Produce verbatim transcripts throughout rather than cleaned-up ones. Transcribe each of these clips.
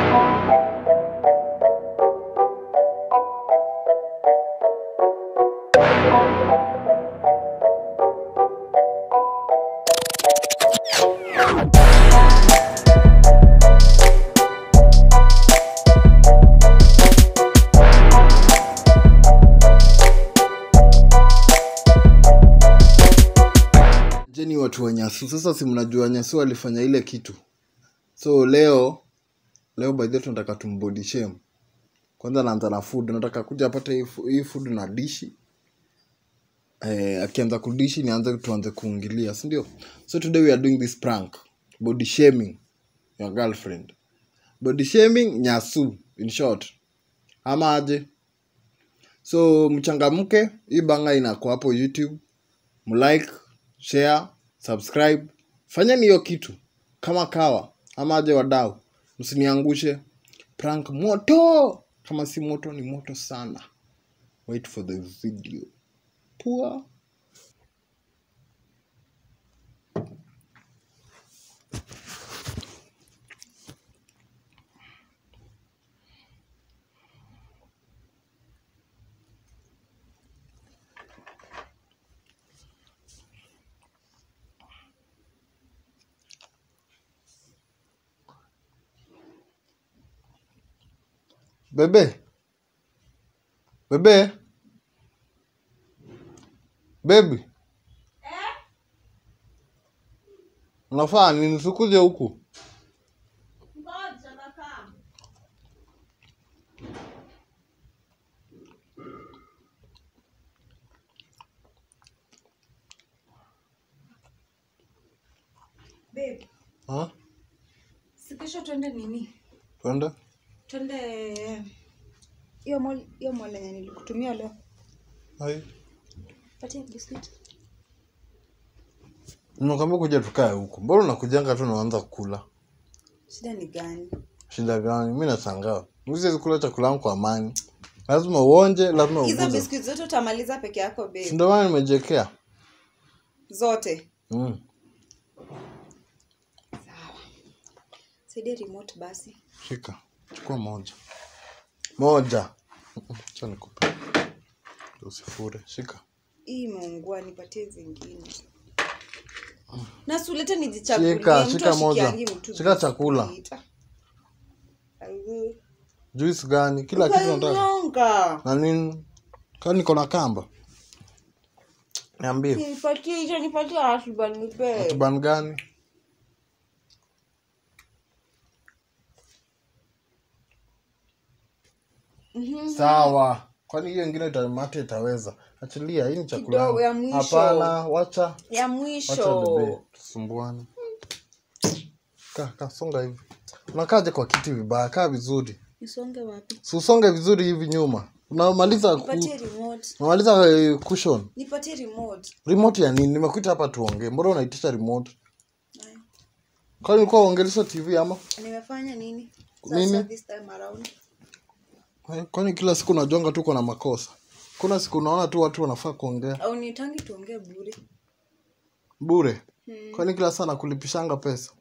Jeni watu wa Nyasu. Sasa si mnajua Nyasu alifanya ile kitu. So leo leo by the way tunataka tumbody shame. Kwanza naanza na food. Nataka kuja apate hii food na dishi. Eh akianza kudishi nianze tuanze kuingilia, si ndio? So today we are doing this prank. Body shaming your girlfriend. Body shaming Nyasu in short. Ama aje. So mchangamke, hii banga inakuwa hapo YouTube. Mlike, share, subscribe. Fanyeni hiyo kitu kama kawa ama aje wadau. Msiniangushe. Prank moto. Kama si moto ni moto sana. Wait for the video. Poor. Bebe. Bebe. Baby. Eh? Unafaa nini sikuje huku? Ngoja kaka. Babe. Ha? Sikisho twende nini? Twende? Twende hiyo mall, hiyo mall yenye nilikutumia leo. Hai. Patia biscuit. Nimekwambia kuja tukae huko. Mbona unakujanga tu unaanza kula? Shida ni gani? Shida gani? Mimi nashangaa. Usiwezi kula chakula yangu kwa amani. Lazima uonje, lazima uguze. Hizo biscuit zote utamaliza peke yako babe. Ndio maana nimejekea. Zote. Mm. Sawa. Saidia remote basi. Shika. Chukua moja. Moja. Acha nikupe. Usifure. Shika. Hii imeungua, nipatie zingine. Na sulete nijichagulie. Shika, shika moja. Shika chakula. Juice gani? Kila kitu nataka. Na nini? Kani niko na kamba. Niambie. Nipatie hicho, nipatie asuban nipe. Asuban gani? Mhm. Sawa. Kwani hiyo nyingine itamate itaweza. Achilia, hii ni chakula. Kidogo ya mwisho. Hapana, wacha. Ya mwisho. Wacha bebe. Tusumbuane. Kaa, kaa songa hivi. Unakaaje kwa kiti vibaya? Kaa vizuri. Nisonge wapi? Si usonge vizuri hivi nyuma. Unamaliza ku... Nipatie remote. Unamaliza uh, cushion. Nipatie remote. Remote ya nini? Nimekuita hapa tuongee. Mbona unaitisha remote? Kwani ulikuwa uongelesha T V ama? Nimefanya nini? Nini? Sasa this time around. Kwani kila siku unajonga tu kuna makosa? Kuna siku unaona tu watu wanafaa kuongea. Au nitangi tuongee bure. Bure? Hmm. Kwani kila saa nakulipishanga pesa?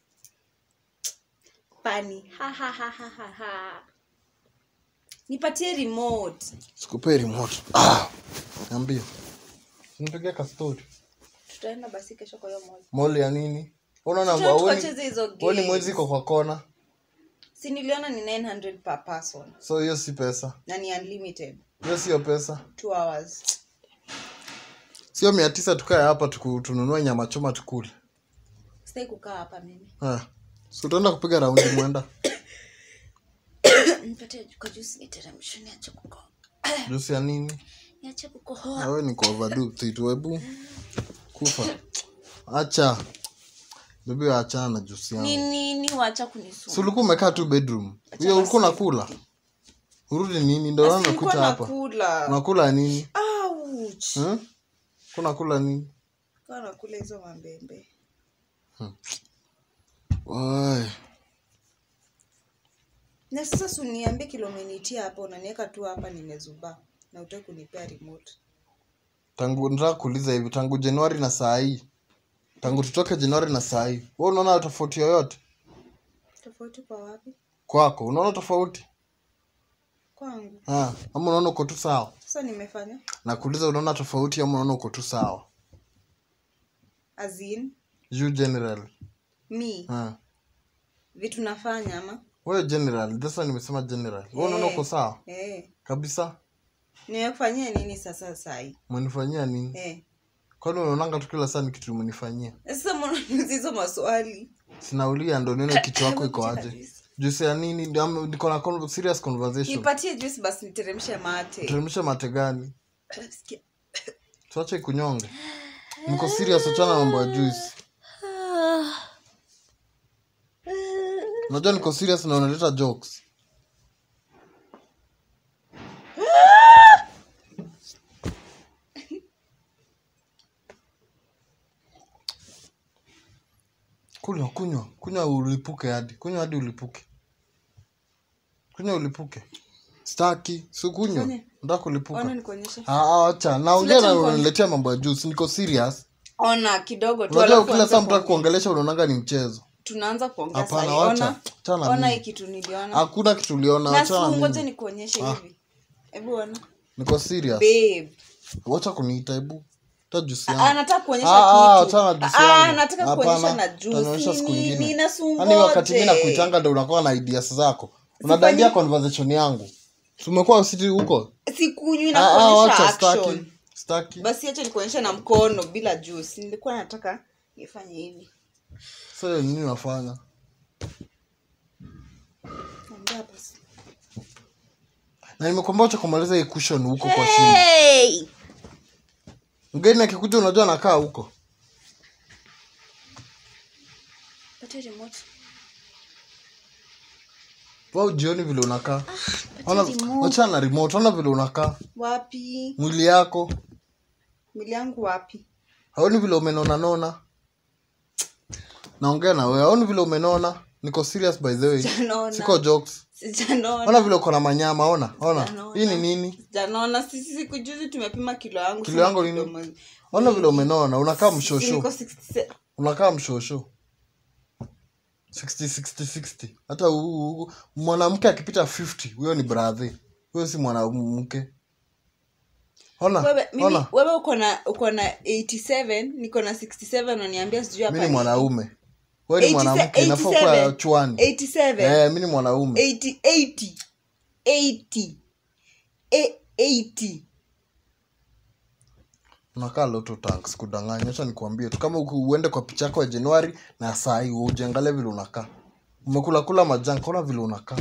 Pani. Ha ha ha ha ha ha. Nipatie remote. Sikupe remote. Ah. Niambie. Nipigie ka story. Tutaenda basi kesho kwa hiyo mall. Mall ya nini? Unaona mbao mbao ni. Woni mwezi iko kwa kona. Si niliona ni nine hundred per person. So hiyo si pesa. Na ni unlimited. Hiyo sio pesa. two hours. Sio mia tisa tukae hapa tununue nyama choma tukule. Sitaki kukaa hapa mimi. Ah. So tutaenda kupiga raundi mwenda. Nipatie kwa juice niteremshe niache kukohoa. Juice ya nini? Niache kukohoa. Wewe ni kwa overdo tu hebu kufa. Acha. Bibi acha na juice yangu. Nini ni waacha kunisumbua. Si ulikuwa umekaa tu bedroom. Hiyo ulikuwa unakula. Urudi nini ndio unaona kuta hapa. Unakula nini? Ouch. Hmm? Kuna kula nini? Kana kula hizo mambembe. Hmm. Wai. Na sasa suniambie kilomita hapo unaniweka tu hapa nimezuba na utaki kunipea remote. Tangu nataka kuuliza hivi tangu Januari na saa hii. Tangu tutoke Januari na saa hii. Wewe unaona tofauti yoyote? Tofauti kwa wapi? Kwako unaona tofauti? Kwangu. Ah, ama unaona uko tu sawa? Sasa nimefanya. Nakuuliza unaona tofauti ama unaona uko tu sawa? As in You general. me. Ah. Vitu nafanya ama? Wewe general, sasa nimesema general. Wewe unaona uko sawa? Eh. Kabisa. Nimekufanyia nini sasa sai? Umenifanyia nini? Eh. Kwani unaonanga tu kila saa ni kitu umenifanyia? Sasa mbona hizo maswali? Sinaulia ndo nione kichwa chako iko aje. Juice ya nini? Niko na con- serious conversation. Nipatie juice basi niteremshe mate. Teremsha mate gani? Tuache kunyonge. Niko serious, achana na mambo ya juice. Unajua niko serious na unaleta jokes. Kunywa, kunywa, kunywa ulipuke hadi. Kunywa hadi ulipuke. Kunywa ulipuke. Staki, si kunywa. Fanya. Nataka kulipuka. Ona nikuonyeshe. Ah, ah, acha. Naongea Sileta na mkono. unaniletea mambo ya juice. Niko serious. Ona kidogo tu. Unajua alafu kila anza saa mtaka kuongea. kuongelesha unaonanga ni mchezo. Tunaanza kuongea Hapana, sasa. wacha. Ona. Achana Ona mimi. hii kitu niliona. Hakuna kitu uliona, Na achana si ngoja mimi. nikuonyeshe Ah. hivi. Hebu ona. Niko serious. Babe. Wacha kuniita hebu. Ta juice Ah, yangu. nataka kuonyesha Ah, ah, kitu. achana na juice Ah, yangu. nataka Hapana, kuonyesha na juice. utanionyesha siku Ni- ingine. ni nasungoje. Yaani wakati mimi nakuitanga ndio unakuwa na ideas zako. Unadandia conversation yangu. Tumekuwa usiti huko. Sikunywi na Ah, ah, kuonyesha wacha staki. action. Staki. Basi acha nikuonyesha na mkono bila juice. Nilikuwa nataka nifanye hivi. Sasa nini unafanya? Ongea basi. Na nimekuambia acha kumaliza hii cushion huko kwa chini. Hey! Mgeni akikuja unajua anakaa huko. Pata remote. Wao jioni vile unakaa. Ona remote. acha na remote, ona vile unakaa. Wapi? Mwili yako. Mwili yangu wapi? Haoni vile umenona nona. Naongea na wewe. Haoni vile umenona. Niko serious by the way. Sijanona. Siko jokes. Sijanona. Ona vile uko na manyama, ona. Ona. Sijanona. Hii ni nini? Sijanona. Sisi siku juzi tumepima kilo yangu. Kilo yangu sina nini? kilo moja. Ona vile umenona, unakaa Si mshosho. niko sixty-seven. Unakaa mshosho. sixty sixty sixty. Hata u- u- mwanamke akipita fifty, huyo ni brother. Huyo si mwanamke. Ona. Wewe mimi Ona. wewe uko na uko na eighty-seven, niko na sixty-seven unaniambia sijui hapa. Mimi ni ni- mwanaume. Wewe ni mwanamke, inafaa kuwa eighty-seven. chwani. eighty-seven. Eh, mimi ni mwanaume. eighty eighty eighty E- eighty. Unakaa Lotto Tanks kudanganya. Acha nikwambie tu kama uku- uende kwa picha yako ya Januari na saa hii ujiangalie vile unakaa. Umekula kula majanga, ona vile unakaa.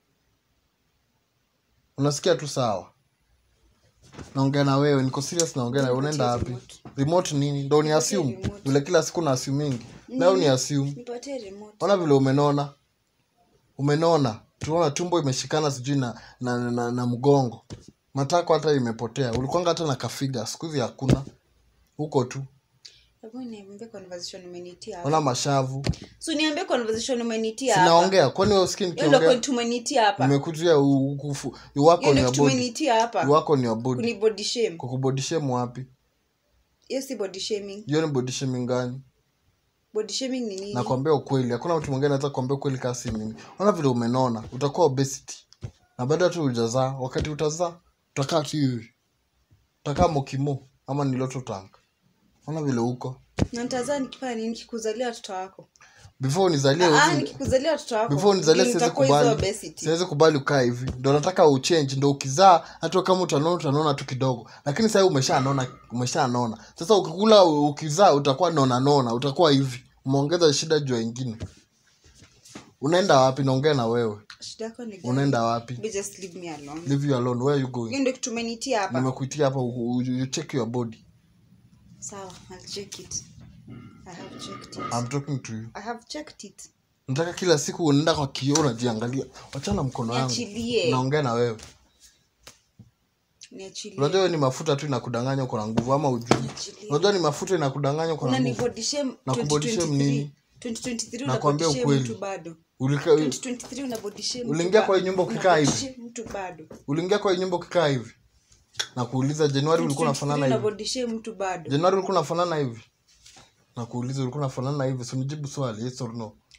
Unasikia tu sawa. Naongea na wewe, niko serious naongea na wewe. Unaenda wapi? Remote nini? Ndio ni assume. remote. Vile kila siku na assume mingi. Leo ni assume. Nipatie remote. Ona vile umenona. Umenona. Tunaona tumbo imeshikana sijui na na, na, na, na mgongo. Matako hata imepotea. Ulikuanga hata na kafiga. Siku hizi hakuna. Huko tu. Hebu niambie conversation umenitia hapa. Ona mashavu. So niambie conversation umenitia hapa. Sinaongea. Kwani wewe usikii Hiyo ndio nikiongea? point umenitia hapa. Nimekujia ukufu. You work Hiyo on ndio your kitu body. umenitia hapa. You work on your body. Kuni body shame. Kukubody shame wapi? Hiyo si body shaming. Hiyo ni body shaming gani? Body shaming ni nini? Nakwambia ukweli. Hakuna mtu mwingine anaweza kuambia ukweli kama si mimi. Ona vile umenona. Utakuwa obesity. Na baada tu hujazaa, wakati utazaa, utakaa tu hivi. Utakaa mokimo ama ni Lotto Tank. Ona vile uko. Na nitazaa nikifanya nini nikikuzalia watoto wako? Before nizalie Ah, uzi- nikikuzalia watoto wako. before nizalie ndio siwezi nitakuwa hizo kubali. obesity. Siwezi kubali ukae hivi. Ndio nataka uchange, ndio ukizaa hata kama utanona utanona tu kidogo. Lakini sasa umeshanona, umeshanona. Sasa ukikula ukizaa utakuwa nona nona, utakuwa hivi. Umeongeza shida juu ya ingine. Unaenda wapi? Naongea na wewe. Shida yako ni gani? Unaenda wapi? Be just leave me alone. Leave you alone. Where are you going? Hiyo ndio kitu umenitia hapa. Nimekuitia hapa u- u- you check your body. Sawa, I'll check it. I have checked it. I'm talking to you. I have checked it. Nataka kila siku unaenda kwa kioo unajiangalia. Wachana mkono wangu. Niachilie. Naongea na wewe. Niachilie. Unajua wewe ni mafuta tu inakudanganya uko na nguvu ama ujui. Niachilie. Unajua ni mafuta inakudanganya uko na Una ni nguvu. body shame Na kubody shame nini? twenty twenty-three una Nakwambia body shame ukweli. mtu bado. Ulika, twenty twenty-three una body shame. mtu Uliingia ba- kwa hii nyumba una ukikaa body hivi? shame mtu bado. uliingia kwa hii nyumba ukikaa hivi. Na kuuliza Januari ulikuwa unafanana una hivi. body shame mtu bado. Januari ulikuwa unafanana hivi. Na kuuliza ulikuwa unafanana hivi. So nijibu swali yes or no.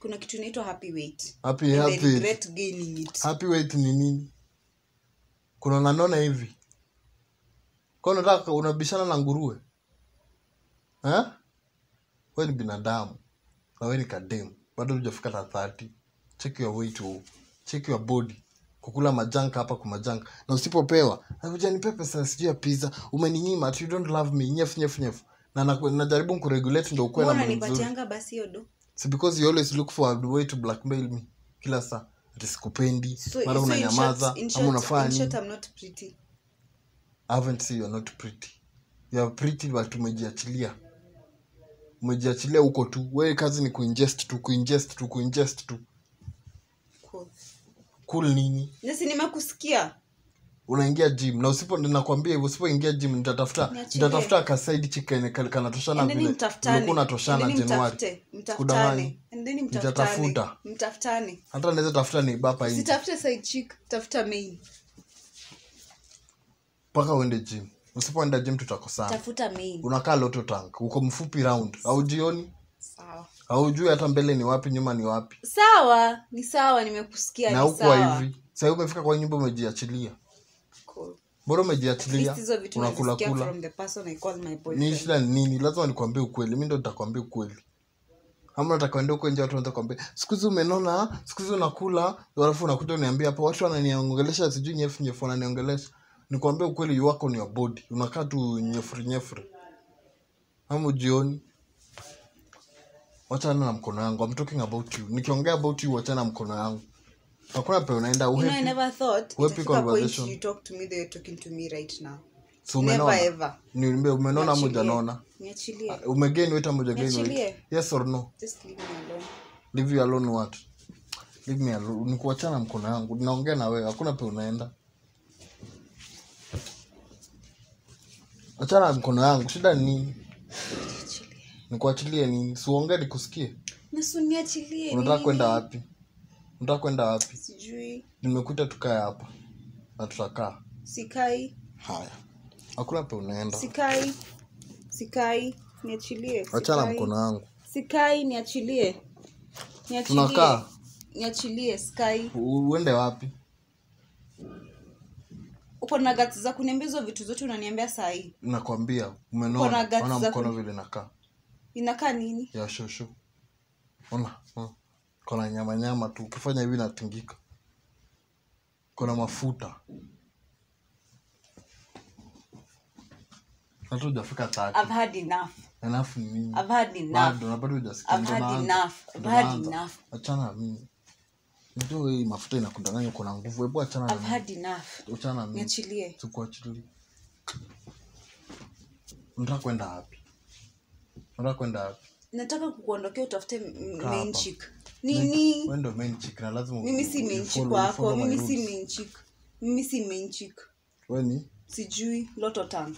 kuna kitu inaitwa happy weight. Happy And happy. I regret gaining it. Happy weight ni nini? Kuna nanona hivi. Kwa unataka unabishana na nguruwe? Eh? Wewe ni binadamu. Na wewe ni kademu. Bado hujafika na thirty. Check your weight oh. Check your body. Kukula majanka hapa kwa majanka. Na usipopewa, hujanipe pesa sijui ya pizza. Umeninyima, you don't love me. Nyef nyef nyef. Na najaribu kuregulate ndio ukwe na mzuri. Mbona nipatianga basi hiyo do? So because you always look for a way to blackmail me. Kila saa. Ati sikupendi. So, mara so unanyamaza. Ama unafanya nini? In short, I'm not pretty. I haven't seen you're not pretty. You are pretty but umejiachilia. Umejiachilia huko tu. Wewe kazi ni kuingest tu, kuingest tu, kuingest tu. Cool. Cool nini? Nasi nimekusikia. Unaingia gym na usipo ninakwambia hivyo usipoingia gym nitatafuta nitatafuta ka side chicken kanatoshana vile. Ulikuwa unatoshana Januari. Mtafutane. And then mtafutane. Mtafutane. Hata naweza tafuta ni bapa hivi. Sitafute side chick, tafuta main. Paka uende gym. Usipoenda gym tutakosana. Tafuta main. Unakaa loto tank. Uko mfupi round. Au jioni? Sawa. Au jui hata mbele ni wapi nyuma ni wapi? Sawa, ni sawa nimekusikia ni sawa. Na huko hivi. Sasa umefika kwa nyumba umejiachilia. Cool. Bora umejiachilia. Unakula kula. From the person I call my boyfriend. Ni shida nini? Lazima nikwambie ukweli. Mimi ndo nitakwambia ukweli. Ama nataka kwenda huko nje watu wanaanza kwambia, "Siku hizi umenona, siku hizi unakula." Alafu unakuja uniambia hapa watu wananiongelesha sijui nyefu nyefu wananiongelesha. Nikwambia ukweli you work on your body. Unakaa tu nyefri nyefri. Hamu jioni. Wachana na mkono wangu. I'm talking about you. Nikiongea about you wachana na mkono wangu. Hakuna pe unaenda uhepi. You know, I never thought uhepi conversation. You talk to me the way you're talking to me right now. So umenona. Never ever. Ni umenona ama hujanona? Niachilie. Umegeni weight ama hujageni weight? Yes or no? Just leave me alone. Leave you alone what? Leave me alone. Nikuachana mkono wangu. Ninaongea na wewe. Hakuna pe unaenda. Achana mkono wangu. Shida ni nini? Nikuachilie nini? Si uongee nikusikie. Nasu niachilie. Unataka kwenda wapi? Unataka kwenda wapi? Sijui. Nimekuita tukae hapa. Na tutakaa. Sikai. Haya. Hakuna pe unaenda. Sikai. Sikai. Niachilie. Achana mkono wangu. Sikai niachilie. Niachilie. Tunakaa. Niachilie Sky. Uende wapi? Uko na guts za kuniambia hizo vitu zote unaniambia saa hii. Nakwambia umenona. Ona mkono vile inakaa. Inakaa nini? Ya shosho. Ona. Kuna nyama nyama tu. Ukifanya hivi inatingika. Kuna mafuta. Hata hujafika thirty. I've had enough. Enough ni nini? I've had enough. Bado na bado hujasikia. I've had enough. I've had enough. Achana na mimi. Ndio hii mafuta inakudanganya uko na nguvu. Hebu achana na mimi. I've had enough. Achana na mimi. Niachilie. Sikuachilie. Unataka kwenda wapi? Unataka kwenda wapi? Nataka kukuondokea utafute main chick. Nini? Wewe ndio main chick na lazima mimi si main chick wako. Mimi si main chick. Mimi si main chick. Wewe ni? Sijui Lotto Tank.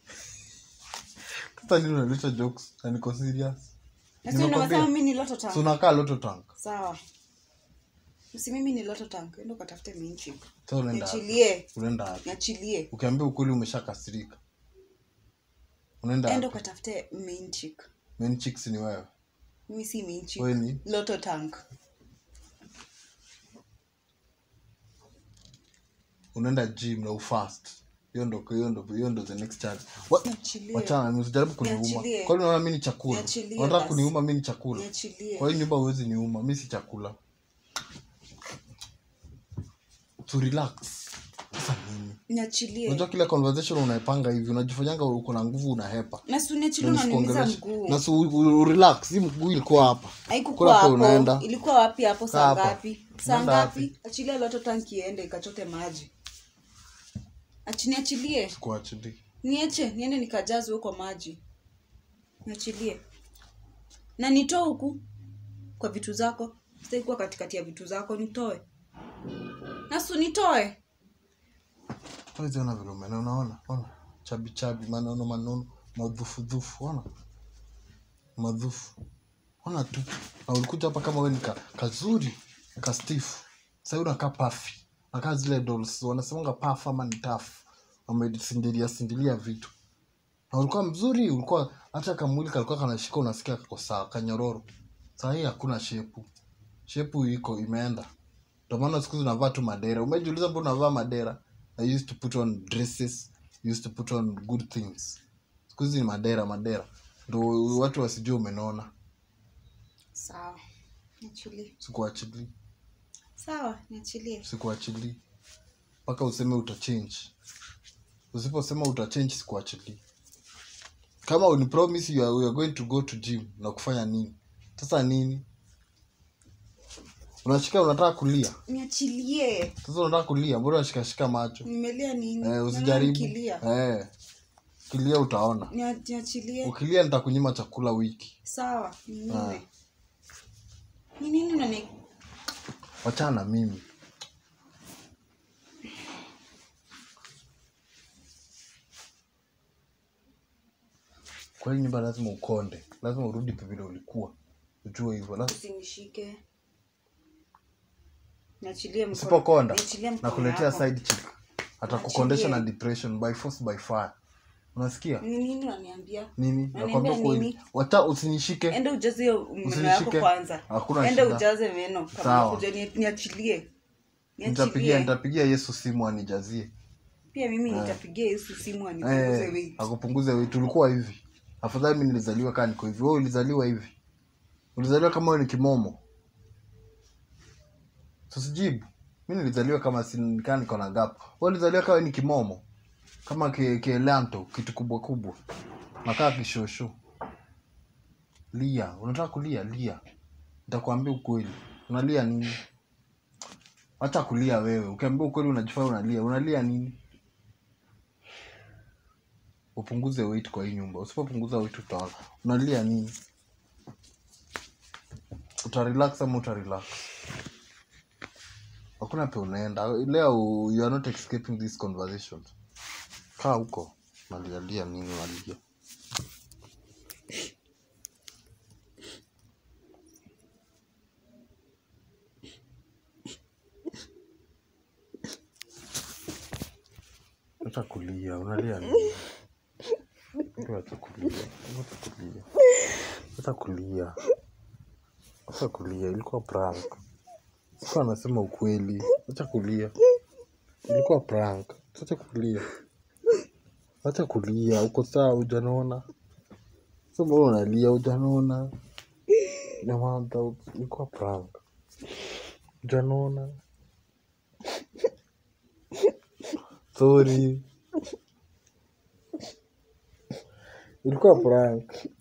Sasa nini unaleta jokes? Na niko serious. Sasa unasema mimi ni Lotto Tank. Tunakaa Lotto Tank. Sawa. Usi mimi ni Lotto Tank. Enda ukatafute main chick. So unaenda. Niachilie. Unaenda wapi? Niachilie. Ukiambia ukweli umeshakasirika. Unaenda. Enda ukatafute main chick. Main chicks ni wewe. Mimi si main chick. Wewe ni Lotto Tank. Unaenda gym na ufast. Hiyo ndo hiyo ndo hiyo ndo the next challenge. Wachana mimi usijaribu kuniuma. Kwa nini unaona mimi ni chakula? Unataka kuniuma mimi ni chakula. Kwa hiyo nyumba huwezi niuma, mimi si chakula. To relax. Sasa nini? Niachilie. Unajua kila conversation unaipanga hivi, unajifanyanga uko na nguvu unahepa. Na si niachilie unaniumiza mguu. Na si relax, hii mguu ilikuwa hapa. Haikuwa hapo. Unaenda. Ilikuwa wapi hapo saa ngapi? Saa ngapi? Achilia Lotto Tank iende ikachote maji. Achini achilie. Sikuachilie. Niache, niende nikajazwe huko maji. Niachilie. Na nitoe huku kwa vitu zako. Sitaki kuwa katikati ya vitu zako, nitoe. Nasu nitoe. Wewe unaona vile umeona, unaona? Ona. Chabi chabi, manono manono, madhufu dhufu, ona. Madhufu. Ona tu. Na ulikuja hapa kama wewe ni kazuri, ka stiff. Sasa unakaa puffy. Aka zile dolls wanasemanga puff ama ni tough. Wamesindilia sindilia vitu. Na ulikuwa mzuri, ulikuwa hata kama mwili kalikuwa kanashika unasikia kako sawa, kanyororo. Sasa hii hakuna shape. Shepu iko imeenda. Ndio maana siku hizi unavaa tu madera. Umejiuliza mbona unavaa madera? I used to put on dresses, I used to put on good things. Siku hizi ni madera madera. Ndio watu wasijue umenona. Sawa. Niachilie. Sikuachili. Sawa, niachilie. Sikuachili. Paka useme utachange. Usiposema utachange sikuachili. Kama uni promise you are, we are going to go to gym na kufanya nini? Sasa nini? Unashika unataka kulia. Niachilie. Sasa unataka kulia, mbona unashika shika macho? Nimelia nini? Eh, usijaribu. Eh. Kilia utaona. Niachilie. Ukilia nitakunyima chakula wiki. Sawa, ninyime. Ni nini unani? Wachana na mimi. Kwa hiyo nyumba lazima ukonde. Lazima urudi vile ulikuwa. Ujue hivyo. Lazima usinishike. Niachilie mkono. Usipokonda Niachilie mkono. Nakuletea side chick. Atakukondesha na depression by force by fire. Unasikia? Ni nini unaniambia? Nini? Nakwambia kweli. Wacha usinishike. Enda ujaze meno yako kwanza. Enda ujaze meno kama kuja niachilie. Nitapigia nitapigia Yesu simu anijazie. Pia mimi nitapigia Yesu simu anipunguze weight. Akupunguze weight. Tulikuwa hivi. Afadhali mimi nilizaliwa kama niko hivi. Wewe ulizaliwa hivi. Ulizaliwa kama wewe ni kimomo. Tusijibu. Mimi nilizaliwa kama sinikani niko na gap. Wewe ulizaliwa kama ni kimomo. Kama ke kelanto kitu kubwa kubwa. Nakaa kishosho. Lia, unataka kulia, lia. Nitakwambia ukweli. Unalia nini? Acha kulia wewe. Ukiambia ukweli unajifanya unalia. Unalia nini? Upunguze weight kwa hii nyumba. Usipopunguza weight utaona. Unalia nini? Utarelax ama utarelax? Hakuna pe unaenda. Leo you are not escaping this conversation. Kaa huko. Nalia nini walia? Acha kulia, unalia nini? Acha kulia. Acha kulia. Acha kulia. Acha kulia, ilikuwa prank. Sikuwa nasema ukweli. Acha kulia. Ilikuwa prank. Acha kulia. Acha kulia, uko sawa hujaniona? Sasa mbona unalia hujaniona? Jamani, ilikuwa prank. Hujaniona? Sorry. Ilikuwa prank.